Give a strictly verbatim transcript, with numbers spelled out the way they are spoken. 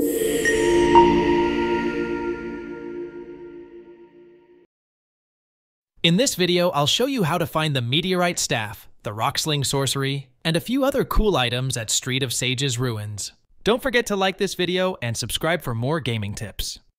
In this video, I'll show you how to find the Meteorite Staff, the Rock Sling sorcery, and a few other cool items at Street of Sage's ruins. Don't forget to like this video and subscribe for more gaming tips.